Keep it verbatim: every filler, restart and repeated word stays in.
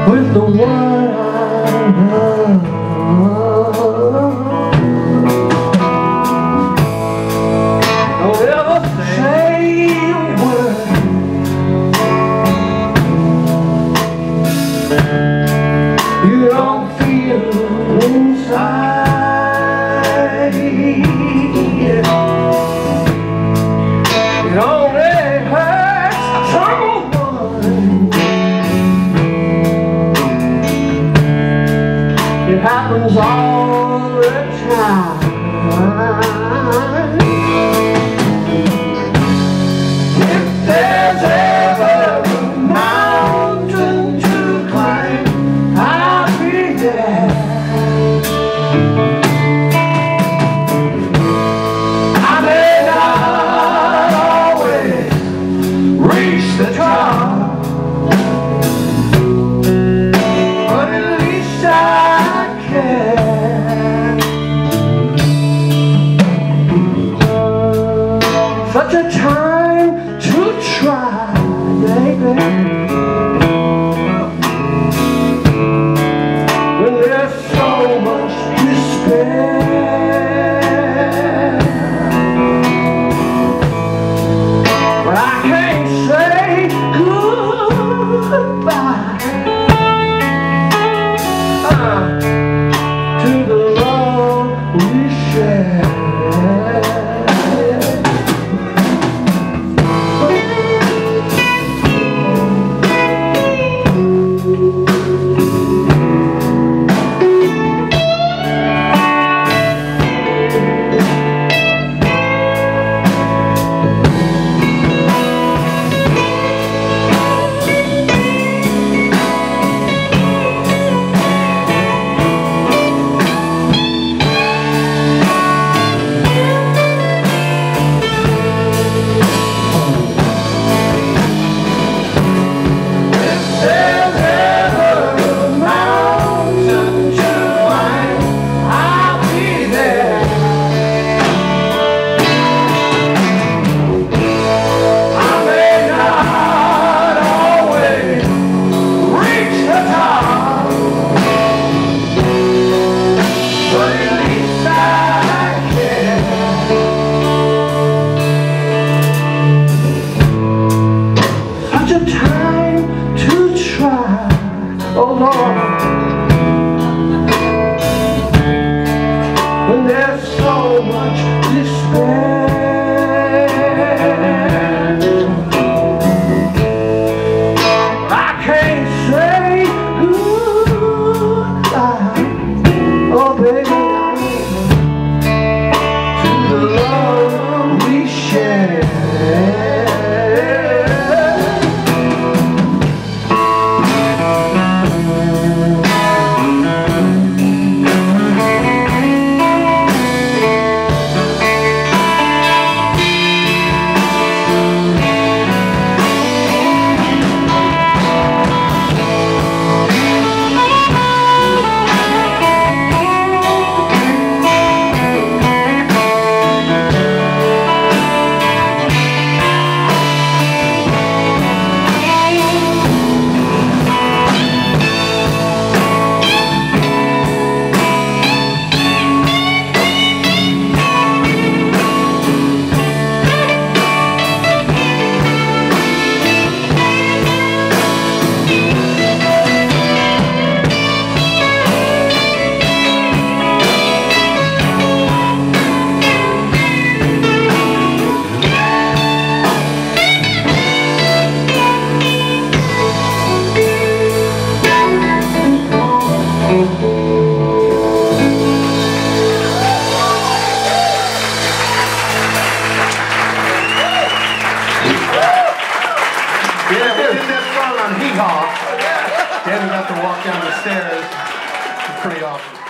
with the one I love. Don't ever say a word. You don't feel inside. It only hurts someone. It happens all the time. If there's ever a mountain to climb, I'll be there. I may not always reach the top, but at least I can. Such a time to try, baby, when there's so much despair. But I can't say goodbye uh, to the love we share. Oh Lord, when there's so much despair, I can't say goodbye, oh baby, to the love we share. Yeah, we did that song on Hee Haw. Then we got to walk down the stairs. It's pretty awesome.